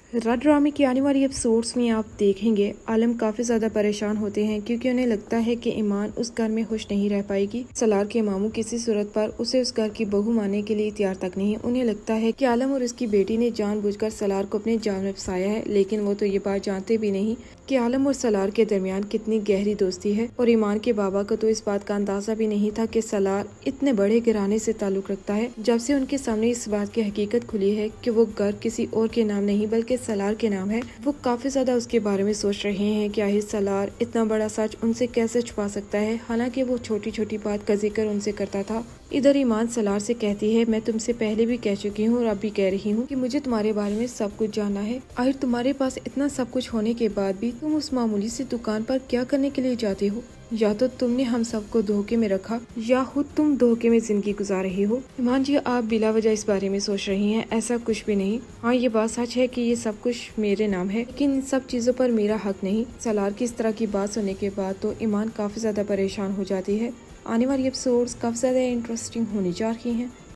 रात ड्रामे की आने वाली एपिसोड्स में आप देखेंगे आलम काफी ज्यादा परेशान होते हैं क्योंकि उन्हें लगता है कि ईमान उस घर में खुश नहीं रह पाएगी। सलार के मामू किसी सूरत पर उसे उस घर की बहू मानने के लिए तैयार तक नहीं। उन्हें लगता है कि आलम और उसकी बेटी ने जानबूझकर सलार को अपने जाल में फंसाया है, लेकिन वो तो ये बात जानते भी नहीं कि आलम और सलार के दरमियान कितनी गहरी दोस्ती है। और ईमान के बाबा को तो इस बात का अंदाजा भी नहीं था कि सलार इतने बड़े घराने से ताल्लुक रखता है। जब से उनके सामने इस बात की हकीकत खुली है कि वो घर किसी और के नाम नहीं बल्कि सलार के नाम है, वो काफी ज्यादा उसके बारे में सोच रहे हैं कि आखिर सलार इतना बड़ा सच उनसे कैसे छुपा सकता है। हालांकि वो छोटी छोटी बात का जिक्र उनसे करता था। इधर ईमान सलार से कहती है, मैं तुमसे पहले भी कह चुकी हूँ और अब भी कह रही हूँ कि मुझे तुम्हारे बारे में सब कुछ जानना है। आखिर तुम्हारे पास इतना सब कुछ होने के बाद भी तुम उस मामूली सी दुकान पर क्या करने के लिए जाते हो? या तो तुमने हम सबको धोखे में रखा या खुद तुम धोखे में जिंदगी गुजार रही हो। ईमान जी, आप बिला वजह इस बारे में सोच रही हैं, ऐसा कुछ भी नहीं। हाँ, ये बात सच है कि ये सब कुछ मेरे नाम है, लेकिन इन सब चीजों पर मेरा हक नहीं। सलार की इस तरह की बात सुनने के बाद तो ईमान काफी ज्यादा परेशान हो जाती है। आने वाली एपिसोड्स काफी ज्यादा इंटरेस्टिंग होने जा रही हैं।